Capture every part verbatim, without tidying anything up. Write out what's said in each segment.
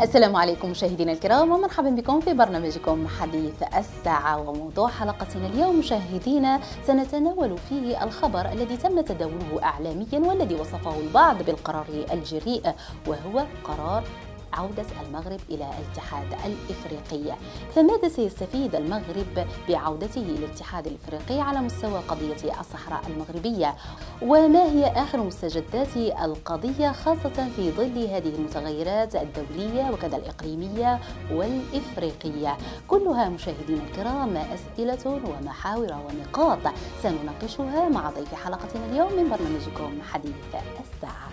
السلام عليكم مشاهدينا الكرام، ومرحبا بكم في برنامجكم حديث الساعة. وموضوع حلقتنا اليوم مشاهدينا سنتناول فيه الخبر الذي تم تداوله إعلاميا والذي وصفه البعض بالقرار الجريء، وهو قرار عودة المغرب إلى الاتحاد الإفريقي. فماذا سيستفيد المغرب بعودته إلى الاتحاد الإفريقي على مستوى قضية الصحراء المغربية؟ وما هي آخر مستجدات القضية خاصة في ظل هذه المتغيرات الدولية وكذا الإقليمية والإفريقية؟ كلها مشاهدينا الكرام أسئلة ومحاور ونقاط سنناقشها مع ضيف حلقتنا اليوم من برنامجكم حديث الساعة.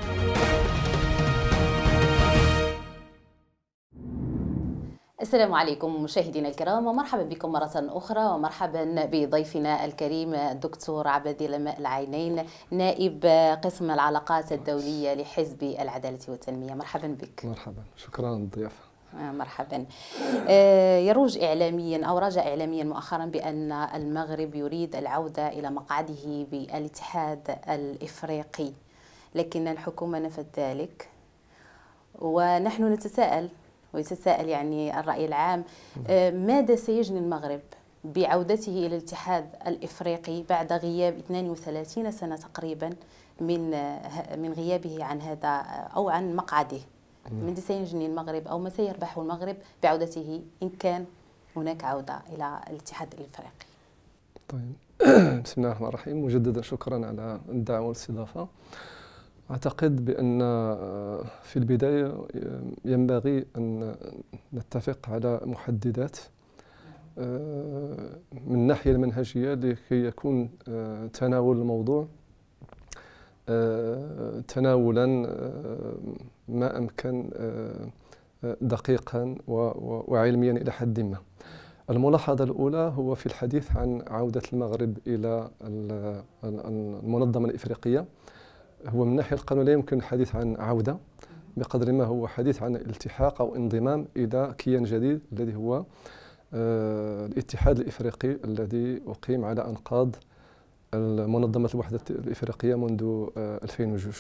السلام عليكم مشاهدينا الكرام، ومرحبا بكم مرة أخرى، ومرحبا بضيفنا الكريم الدكتور عبادي لماء العينين، نائب قسم العلاقات الدولية لحزب العدالة والتنمية. مرحبا بك. مرحبا، شكرا على الضيافة. مرحبا. يروج إعلاميا أو رجع إعلاميا مؤخرا بأن المغرب يريد العودة إلى مقعده بالاتحاد الإفريقي، لكن الحكومة نفت ذلك، ونحن نتساءل ويتساءل يعني الرأي العام ماذا سيجني المغرب بعودته إلى الاتحاد الإفريقي بعد غياب اثنين وثلاثين سنة تقريبا من من غيابه عن هذا أو عن مقعده؟ ماذا سيجني المغرب أو ما سيربحه المغرب بعودته إن كان هناك عودة إلى الاتحاد الإفريقي؟ طيب، بسم الله الرحمن الرحيم. مجددا شكرا على الدعوة والاستضافة. أعتقد بأن في البداية ينبغي أن نتفق على محددات من الناحية المنهجية لكي يكون تناول الموضوع تناولا ما أمكن دقيقا وعلميا إلى حد ما. الملاحظة الأولى هو في الحديث عن عودة المغرب إلى المنظمة الإفريقية. هو من الناحية القانونية لا يمكن الحديث عن عودة بقدر ما هو حديث عن الالتحاق أو انضمام إلى كيان جديد الذي هو آه الاتحاد الإفريقي الذي أقيم على أنقاض منظمة الوحدة الإفريقية منذ آه ألفين واثنين.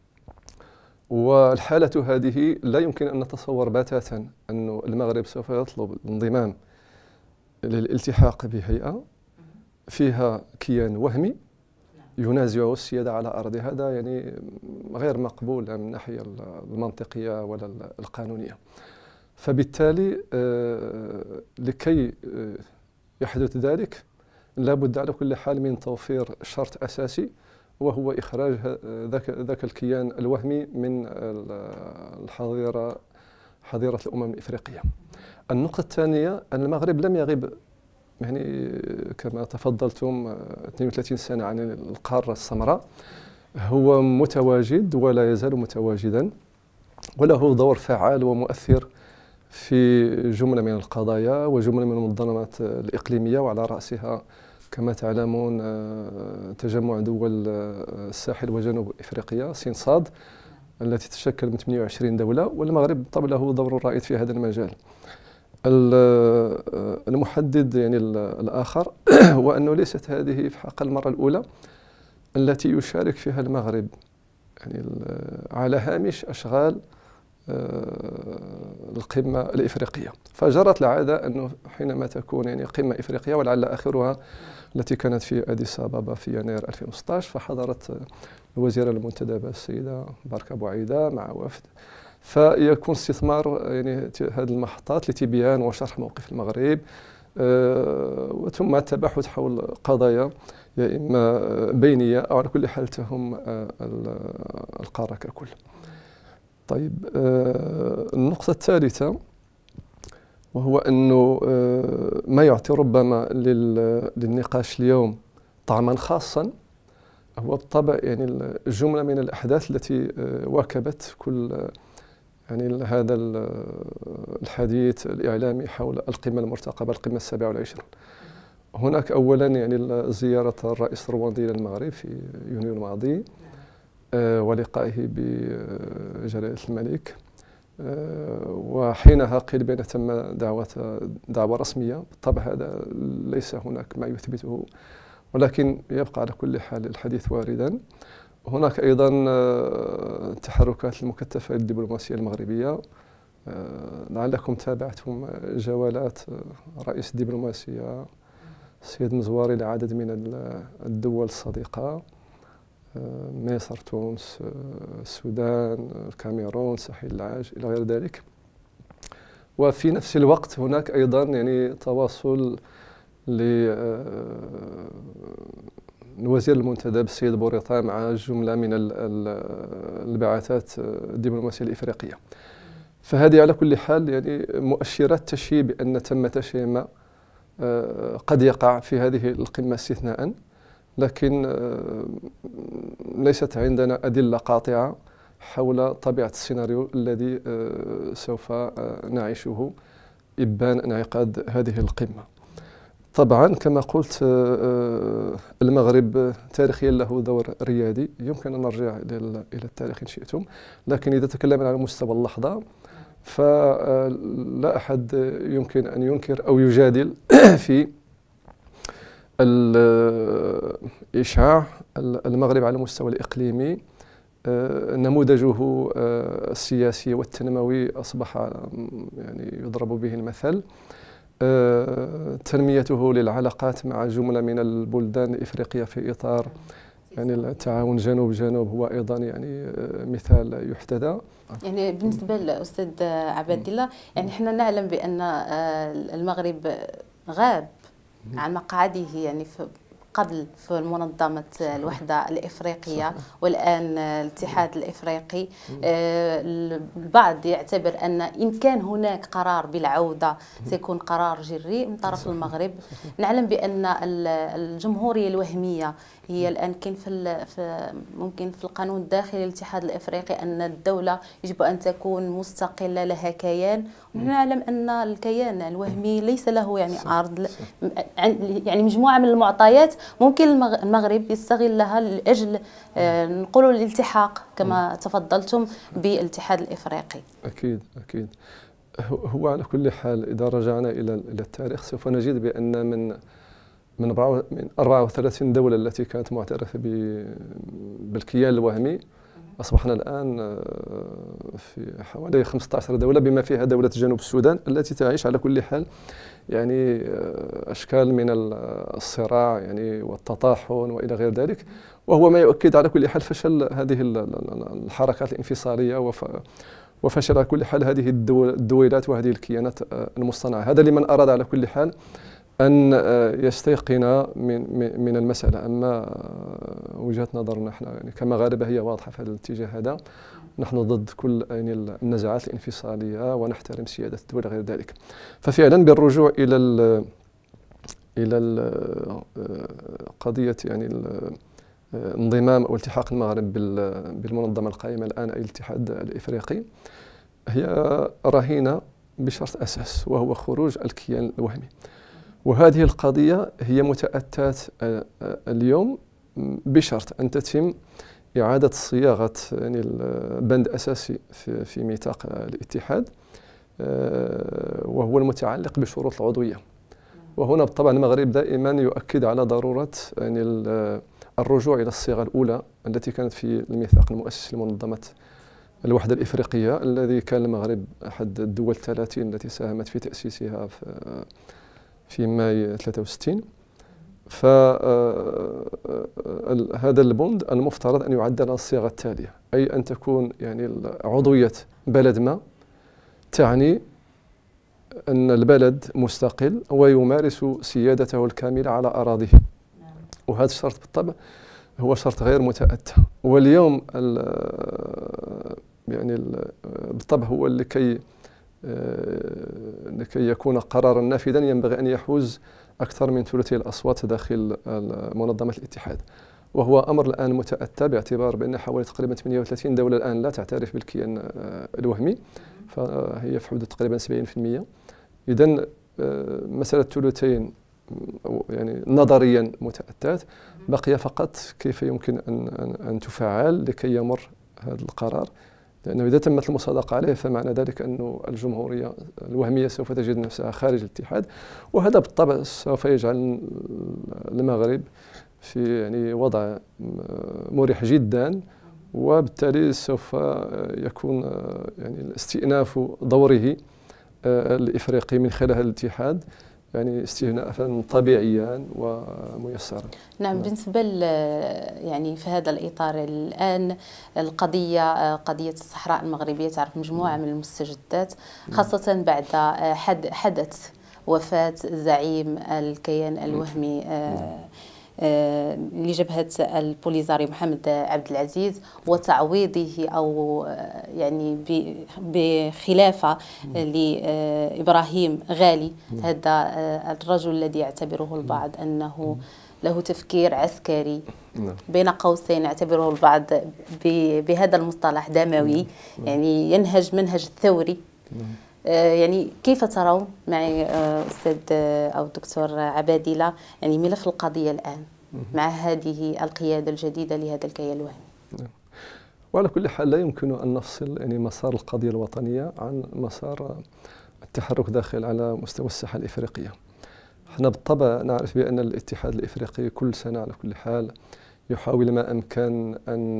والحالة هذه لا يمكن أن نتصور بتاتا أن المغرب سوف يطلب الانضمام للالتحاق بهيئة فيها كيان وهمي ينازع السيادة على أرض. هذا يعني غير مقبول من الناحية المنطقية ولا القانونية. فبالتالي لكي يحدث ذلك لابد على كل حال من توفير شرط أساسي، وهو إخراج ذاك ذاك الكيان الوهمي من الحظيرة حظيرة الأمم الإفريقية. النقطة الثانية أن المغرب لم يغب يعني كما تفضلتم اثنين وثلاثين سنة عن القارة السمراء، هو متواجد ولا يزال متواجدا، وله دور فعال ومؤثر في جملة من القضايا وجملة من المنظمات الإقليمية، وعلى رأسها كما تعلمون تجمع دول الساحل وجنوب إفريقيا سينصاد التي تتشكل من ثمانية وعشرين دولة، والمغرب طبعا له دور رائد في هذا المجال. المحدد يعني الآخر هو أنه ليست هذه في حق المرة الأولى التي يشارك فيها المغرب يعني على هامش أشغال القمة الإفريقية. فجرت العادة أنه حينما تكون يعني قمة إفريقية ولعل آخرها التي كانت في أديس أبابا في يناير ألفين وستة عشر، فحضرت الوزيرة المنتدبة السيدة بركة بوعيدة مع وفد، فيكون استثمار يعني هذه المحطات لتبيان وشرح موقف المغرب آه ثم التباحث حول قضايا يا إما بينية أو على كل حال تهم آه القارة ككل. طيب، آه النقطة الثالثة وهو أنه آه ما يعطي ربما للنقاش اليوم طعما خاصا هو بالطبع يعني الجملة من الأحداث التي آه واكبت كل يعني هذا الحديث الإعلامي حول القمة المرتقبة، القمة السابعة والعشرين. هناك أولا يعني زيارة الرئيس الرواندي للمغرب في يونيو الماضي آه ولقائه بجلالة الملك، آه وحينها قيل بأن تم دعوة دعوة رسمية. بالطبع هذا ليس هناك ما يثبته، ولكن يبقى على كل حال الحديث واردا. هناك أيضا التحركات المكثفة للدبلوماسية المغربية لعلكم تابعتم جولات رئيس الدبلوماسية السيد مزواري لعدد من الدول الصديقة، مصر، تونس، السودان، الكاميرون، ساحل العاج إلى غير ذلك. وفي نفس الوقت هناك أيضا يعني تواصل للوزير المنتدب السيد بوريطة مع جملة من البعثات الدبلوماسية الإفريقية. فهذه على كل حال يعني مؤشرات تشير بأن ثمة شيء ما قد يقع في هذه القمة استثناء، لكن ليست عندنا أدلة قاطعة حول طبيعة السيناريو الذي سوف نعيشه إبان انعقاد هذه القمة. طبعا كما قلت المغرب تاريخيا له دور ريادي، يمكن أن نرجع إلى التاريخ إن شئتم، لكن إذا تكلمنا على مستوى اللحظة فلا أحد يمكن أن ينكر أو يجادل في إشعاع المغرب على المستوى الإقليمي. نموذجه السياسي والتنموي أصبح يعني يضرب به المثل. تنميته للعلاقات مع جملة من البلدان الإفريقية في إطار يعني التعاون جنوب جنوب هو أيضا يعني مثال يحتذى. يعني بالنسبة للأستاذ عباد الله، يعني احنا نعلم بأن المغرب غاب عن مقعده يعني في قبل في منظمة الوحدة الإفريقية، والآن الاتحاد الإفريقي. البعض يعتبر أن إن كان هناك قرار بالعودة سيكون قرار جريء من طرف المغرب. نعلم بأن الجمهورية الوهمية هي الآن كاين في, في ممكن في القانون الداخلي للاتحاد الإفريقي أن الدولة يجب أن تكون مستقلة لها كيان، ونحن نعلم أن الكيان الوهمي ليس له يعني أرض، يعني مجموعة من المعطيات ممكن المغرب يستغلها لأجل نقولوا الالتحاق كما تفضلتم بالاتحاد الإفريقي. أكيد أكيد. هو على كل حال إذا رجعنا إلى إلى التاريخ سوف نجد بأن من من أربعة وثلاثين دولة التي كانت معترفة بالكيان الوهمي أصبحنا الآن في حوالي خمسة عشر دولة، بما فيها دولة جنوب السودان التي تعيش على كل حال يعني أشكال من الصراع يعني والتطاحن وإلى غير ذلك، وهو ما يؤكد على كل حال فشل هذه الحركات الانفصالية وفشل على كل حال هذه الدويلات وهذه الكيانات المصطنعة. هذا لمن أراد على كل حال أن يستيقن من من المسألة. أما وجهة نظرنا احنا يعني كمغاربة هي واضحة في هذا الاتجاه هذا، نحن ضد كل يعني النزعات الانفصالية ونحترم سيادة الدولة غير ذلك. ففعلا بالرجوع إلى ال إلى ال قضية يعني انضمام أو التحاق المغرب بالمنظمة القائمة الآن أي الاتحاد الإفريقي، هي رهينة بشرط أساس وهو خروج الكيان الوهمي. وهذه القضية هي متأتات اليوم بشرط أن تتم إعادة صياغة يعني البند أساسي في, في ميثاق الاتحاد، وهو المتعلق بشروط العضوية. وهنا بالطبع المغرب دائما يؤكد على ضرورة يعني الرجوع إلى الصيغة الأولى التي كانت في الميثاق المؤسس لمنظمة الوحدة الإفريقية، الذي كان المغرب أحد الدول الثلاثين التي ساهمت في تأسيسها في في ماي ثلاثة وستين. فهذا البند المفترض أن يعدل على الصيغة التالية، أي أن تكون يعني عضوية بلد ما تعني أن البلد مستقل ويمارس سيادته الكاملة على أراضيه، وهذا الشرط بالطبع هو شرط غير متأتى. واليوم يعني بالطبع هو لكي لكي يكون قرارا نافذا ينبغي أن يحوز أكثر من ثلثي الأصوات داخل منظمة الاتحاد، وهو أمر الآن متأتى باعتبار بأن حوالي تقريبا ثمانية وثلاثين دولة الآن لا تعترف بالكيان الوهمي، فهي في حدود تقريبا سبعين بالمئة. إذن مسألة ثلثين يعني نظريا متأتات، بقي فقط كيف يمكن أن أن تفعل لكي يمر هذا القرار، لأنه إذا تمت المصادقة عليه فمعنى ذلك أن الجمهورية الوهمية سوف تجد نفسها خارج الاتحاد، وهذا بالطبع سوف يجعل المغرب في يعني وضع مريح جدا، وبالتالي سوف يكون يعني استئناف دوره الإفريقي من خلال الاتحاد يعني استئنافا طبيعيا وميسرا. نعم. بالنسبة يعني في هذا الإطار الآن القضية قضية الصحراء المغربية تعرف مجموعة من المستجدات، خاصة بعد حد حدث وفاة زعيم الكيان الوهمي لجبهة البوليزاريو محمد عبد العزيز وتعويضه أو يعني بخلافة لإبراهيم غالي، هذا الرجل الذي يعتبره البعض أنه له تفكير عسكري، بين قوسين يعتبره البعض بهذا المصطلح دموي، يعني ينهج منهج الثوري. يعني كيف ترون معي أستاذ أو دكتور عبادلة يعني ملف القضية الآن مع هذه القيادة الجديدة لهذا الكيان الوهمي؟ وعلى كل حال لا يمكن أن نفصل يعني مسار القضية الوطنية عن مسار التحرك داخل على مستوى الساحة الإفريقية. احنا بالطبع نعرف بأن الاتحاد الإفريقي كل سنة على كل حال يحاول ما أمكن أن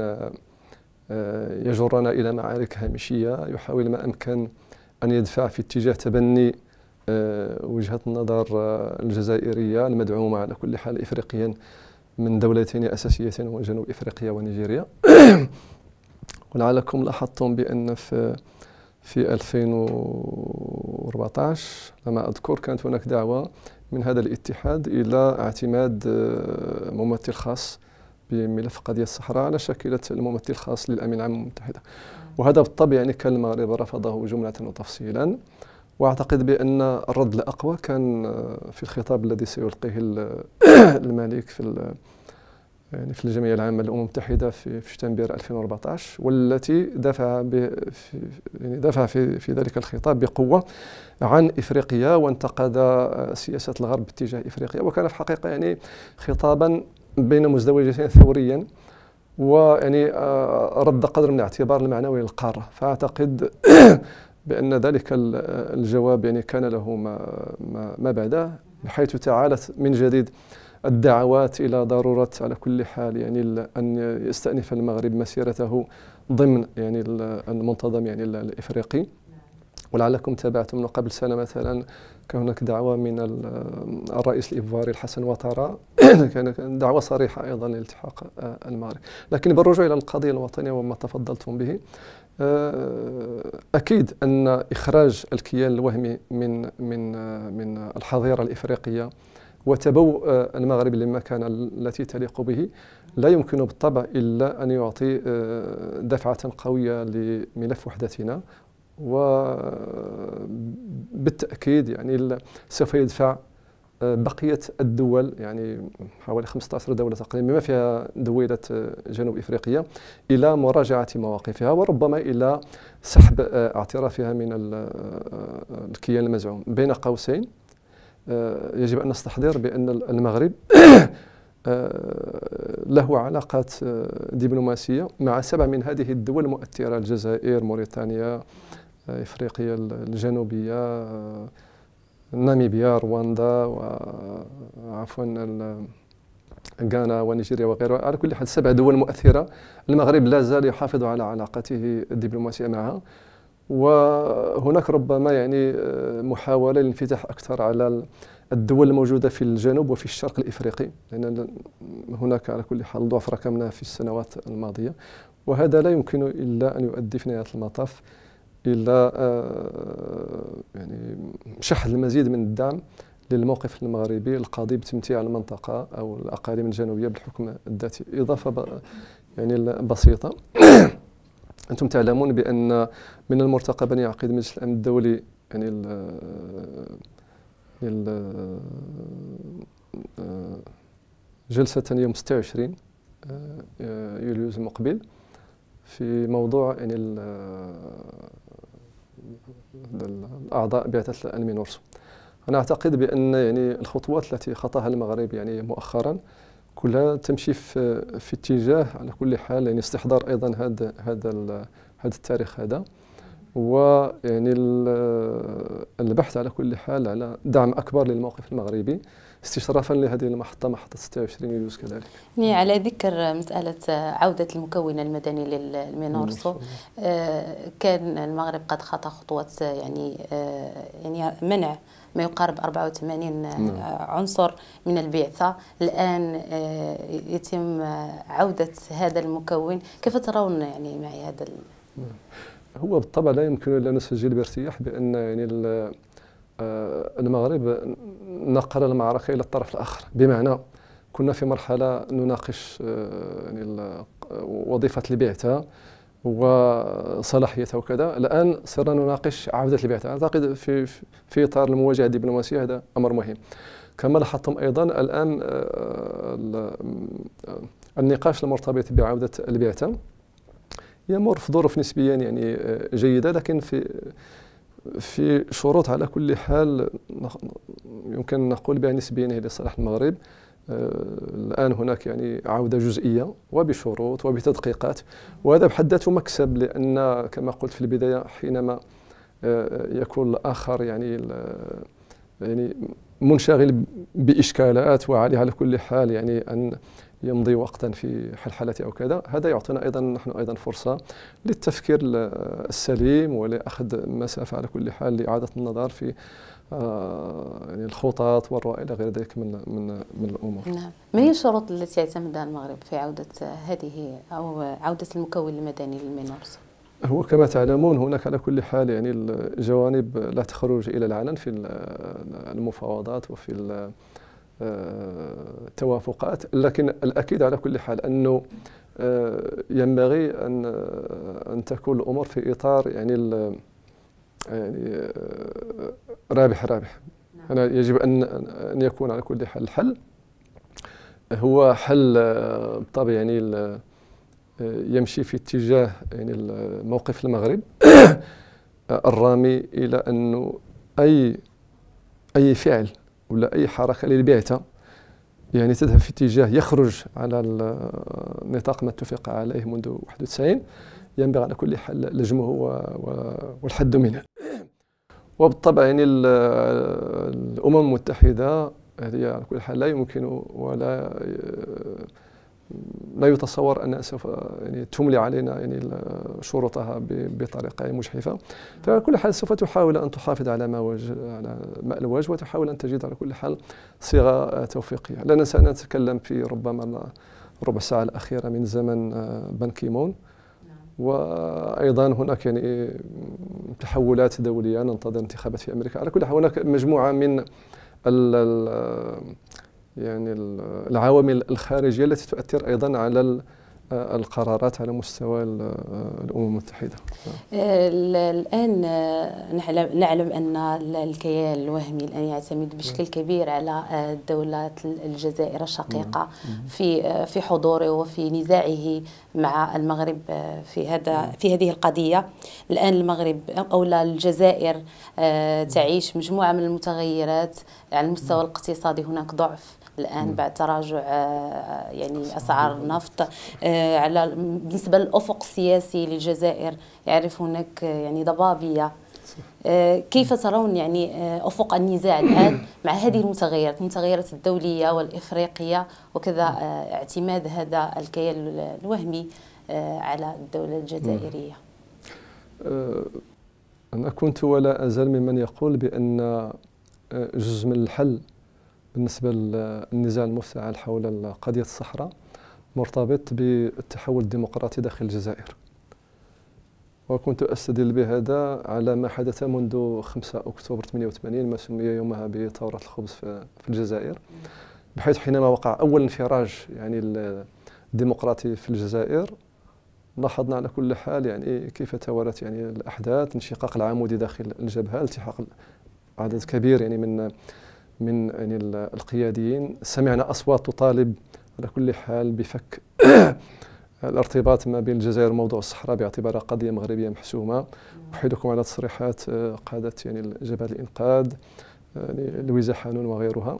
يجرنا إلى معارك هامشية، يحاول ما أمكن أن يدفع في اتجاه تبني وجهة النظر الجزائرية المدعومة على كل حال إفريقيا من دولتين أساسيتين هو جنوب إفريقيا ونيجيريا. ولعلكم لاحظتم بأن في في ألفين وأربعة عشر لما أذكر كانت هناك دعوة من هذا الاتحاد إلى اعتماد ممثل خاص بملف قضية الصحراء على شكلة الممثل الخاص للأمين العام للأمم المتحدة، وهذا بالطبع يعني كان المغرب رفضه جملة وتفصيلا. واعتقد بأن الرد الأقوى كان في الخطاب الذي سيلقيه الملك في يعني في الجمعية العامة للأمم المتحدة في في شتنبر ألفين وأربعة عشر، والتي دافع في يعني دافع في في ذلك الخطاب بقوة عن إفريقيا وانتقد سياسة الغرب باتجاه إفريقيا، وكان في الحقيقة يعني خطابا بين مزدوجتين ثوريا ويعني رد قدر من الاعتبار المعنوي للقارة. فأعتقد بأن ذلك الجواب يعني كان له ما ما بعده، بحيث تعالت من جديد الدعوات إلى ضرورة على كل حال يعني أن يستأنف المغرب مسيرته ضمن يعني المنتظم يعني الإفريقي. ولعلكم تابعتم من قبل سنة مثلا كان هناك دعوة من الرئيس الإيفواري الحسن وطارا كان دعوة صريحة أيضا لالتحاق المغرب. لكن بالرجوع إلى القضية الوطنية وما تفضلتم به، أكيد أن إخراج الكيان الوهمي من من من الحظيرة الإفريقية وتبوء المغرب للمكانة التي تليق به لا يمكن بالطبع إلا أن يعطي دفعة قوية لملف وحدتنا، وبالتأكيد يعني سوف يدفع بقية الدول يعني حوالي خمسة عشر دولة تقريبا بما فيها دويلة جنوب إفريقيا إلى مراجعة مواقفها وربما إلى سحب اعترافها من الكيان المزعوم. بين قوسين يجب أن نستحضر بأن المغرب له علاقات دبلوماسية مع سبع من هذه الدول المؤثرة: الجزائر، موريتانيا، إفريقيا الجنوبية، ناميبيا، رواندا، وعفوا غانا ونيجيريا وغيرها. على كل حال سبع دول مؤثرة المغرب لا زال يحافظ على علاقته الدبلوماسية معها، وهناك ربما يعني محاولة للانفتاح أكثر على الدول الموجودة في الجنوب وفي الشرق الإفريقي، لأن هناك على كل حال ضعف ركمنا في السنوات الماضية، وهذا لا يمكن إلا أن يؤدي في نهاية المطاف إلى يعني شحذ المزيد من الدعم للموقف المغربي القاضي بتمتيع المنطقة أو الأقاليم الجنوبية بالحكم الذاتي. إضافة يعني بسيطة، أنتم تعلمون بأن من المرتقب أن يعقد مجلس الأمن الدولي يعني ال جلسة يوم ستة وعشرين يوليوز المقبل في موضوع يعني الأعضاء بعثة الأمن مينورسو. أنا أعتقد بأن يعني الخطوات التي خطاها المغرب يعني مؤخرا كلها تمشي في في اتجاه على كل حال يعني استحضار أيضا هذا هذا هذا التاريخ هذا، ويعني البحث على كل حال على دعم أكبر للموقف المغربي استشرافا لهذه المحطة، محطة ستة وعشرين يوليوز كذلك. يعني على ذكر مسألة عودة المكون المدني للمينورسو، كان المغرب قد خطى خطوة يعني يعني منع ما يقارب أربعة وثمانين عنصر من البعثة. الآن يتم عودة هذا المكون، كيف ترون يعني معي هذا؟ هو بالطبع لا يمكن أن نسجل بارتياح بأن يعني المغرب نقل المعركة إلى الطرف الآخر، بمعنى كنا في مرحلة نناقش يعني وظيفة البعثة وصلاحيتها وكذا، الآن صرنا نناقش عودة البعثة. أعتقد في في إطار المواجهة الدبلوماسية هذا أمر مهم. كما لاحظتم أيضا الآن النقاش المرتبط بعودة البعثة يمر في ظروف نسبيا يعني جيدة، لكن في في شروط على كل حال يمكن نقول بها نسبيا لصالح المغرب. الآن هناك يعني عودة جزئية وبشروط وبتدقيقات، وهذا بحد ذاته مكسب، لأن كما قلت في البداية حينما يكون الآخر يعني يعني منشغل بإشكالات وعليه على كل حال يعني أن يمضي وقتا في حلحلة أو كذا، هذا يعطينا أيضا نحن أيضا فرصة للتفكير السليم ولأخذ مسافة على كل حال لإعادة النظر في يعني الخطط والرؤى إلى غير ذلك من من من الأمور. نعم. ما هي الشروط التي يعتمدها المغرب في عودة هذه أو عودة المكون المدني للمينورسو؟ هو كما تعلمون هناك على كل حال يعني الجوانب لا تخرج إلى العلن في المفاوضات وفي التوافقات، لكن الأكيد على كل حال أنه ينبغي أن أن تكون الأمور في إطار يعني يعني رابح رابح. أنا يجب أن أن يكون على كل حال الحل هو حل بالطبع يعني يمشي في اتجاه يعني موقف المغرب الرامي إلى أنه أي أي فعل ولا أي حركة للبعثة يعني تذهب في اتجاه يخرج على النطاق ما اتفق عليه منذ واحد وتسعين ينبغي على كل حال لجمه والحد منه. وبالطبع يعني الأمم المتحدة هي على كل حال لا يمكن ولا لا يتصور أنها سوف يعني تملي علينا يعني شروطها بطريقة مجحفة. فعلى كل حال سوف تحاول أن تحافظ على ما وجه على ماء الوجه، وتحاول أن تجد على كل حال صيغة توفيقية. لا ننسى أن نتكلم في ربما ربع ساعة الأخيرة من زمن بان كيمون، وأيضا هناك يعني تحولات دولية، ننتظر انتخابات في أمريكا. على كل حال هناك مجموعة من ال يعني العوامل الخارجية التي تؤثر أيضا على القرارات على مستوى الأمم المتحدة. الآن نعلم أن الكيان الوهمي الآن يعتمد بشكل كبير على دولة الجزائر الشقيقة في في حضوره وفي نزاعه مع المغرب في هذا في هذه القضية. الآن المغرب أو الجزائر تعيش مجموعة من المتغيرات على المستوى الاقتصادي. هناك ضعف الآن بعد تراجع يعني أسعار النفط. على بالنسبة للأفق السياسي للجزائر يعرف هناك يعني ضبابية. كيف ترون يعني أفق النزاع الآن مع هذه المتغيرات المتغيرات الدولية والإفريقية وكذا اعتماد هذا الكيان الوهمي على الدولة الجزائرية؟ أنا كنت ولا أزال ممن يقول بأن جزء من الحل بالنسبة للنزاع المفتعل حول قضية الصحراء مرتبط بالتحول الديمقراطي داخل الجزائر، وكنت أستدل بهذا على ما حدث منذ خمسة أكتوبر ثمانية وثمانين، ما سمي يومها بثورة الخبز في الجزائر، بحيث حينما وقع أول انفراج يعني الديمقراطي في الجزائر لاحظنا على كل حال يعني كيف توالت يعني الأحداث، انشقاق العمودي داخل الجبهة، التحاق عدد كبير يعني من من يعني القياديين. سمعنا أصوات تطالب على كل حال بفك الارتباط ما بين الجزائر وموضوع الصحراء باعتبارها قضية مغربية محسومة. أحيلكم على تصريحات قادة يعني جبهة الإنقاذ يعني لويزا حانون وغيرها.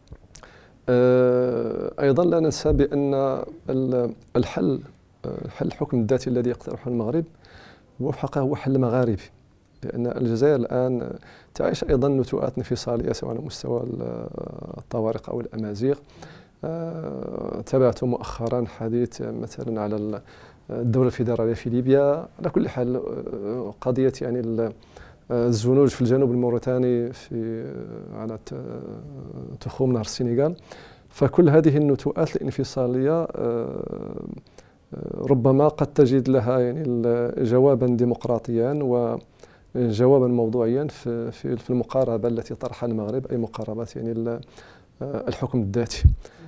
أيضا لا ننسى بأن الحل حل الحكم الذاتي الذي يقترحه المغرب هو في الحقيقة هو حل مغاربي، لأن الجزائر الآن تعيش أيضا نتوءات انفصالية سواء على مستوى الطوارق أو الأمازيغ. تابعت مؤخرا حديث مثلا على الدولة الفيدرالية في ليبيا. على كل حال قضية يعني الزنوج في الجنوب الموريتاني في على تخوم نهر السنغال، فكل هذه النتوءات الانفصالية ربما قد تجد لها يعني جوابا ديمقراطيا وجوابا موضوعيا في في المقاربة التي طرحها المغرب، أي مقاربة يعني الحكم الذاتي.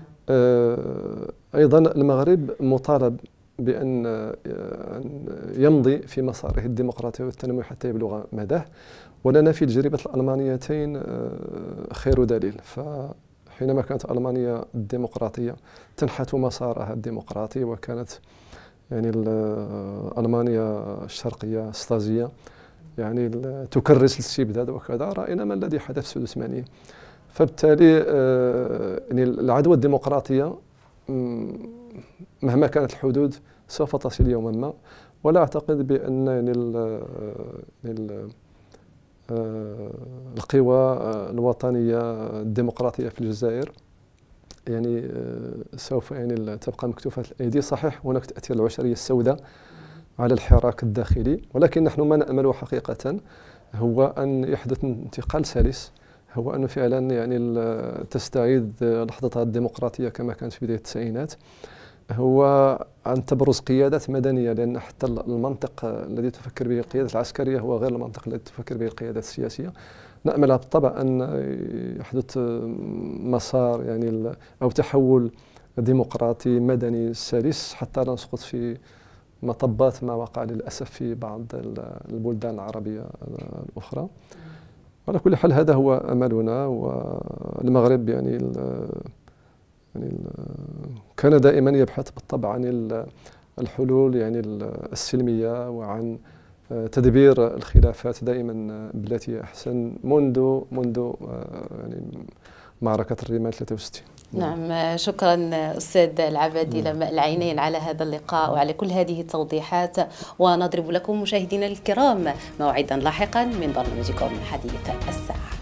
أيضا المغرب مطالب بأن يمضي في مساره الديمقراطي والتنموي حتى يبلغ مداه، ولنا في التجربة الألمانيتين خير دليل. فحينما كانت ألمانيا الديمقراطية تنحت مسارها الديمقراطي، وكانت يعني ألمانيا الشرقية الستازية يعني تكرس الاستبداد وكذا، رأينا ما الذي حدث في سدس ثمانين. فبالتالي يعني العدوى الديمقراطية مهما كانت الحدود سوف تصل يوما ما، ولا أعتقد بأن يعني ال القوى الوطنية الديمقراطية في الجزائر يعني سوف يعني تبقى مكتوفة الأيدي. صحيح هناك تأثير العشرية السوداء على الحراك الداخلي، ولكن نحن ما نأمله حقيقة هو أن يحدث انتقال سلس، هو أنه فعلا يعني تستعيد لحظتها الديمقراطية كما كانت في بداية التسعينات، هو أن تبرز قيادات مدنية، لأن حتى المنطق الذي تفكر به القيادة العسكرية هو غير المنطق الذي تفكر به القيادات السياسية. نأمل بالطبع أن يحدث مسار يعني أو تحول ديمقراطي مدني سلس حتى لا نسقط في مطبات ما وقع للأسف في بعض البلدان العربية الأخرى. على كل حال هذا هو أملنا، والمغرب يعني يعني كان دائما يبحث بالطبع عن الحلول يعني السلمية وعن تدبير الخلافات دائما بالتي أحسن منذ منذ يعني معركة الرمال ثلاثة وستين. نعم، شكرا أستاذ العبادي لماء العينين على هذا اللقاء وعلى كل هذه التوضيحات، ونضرب لكم مشاهدينا الكرام موعدا لاحقا من برنامجكم حديث الساعة.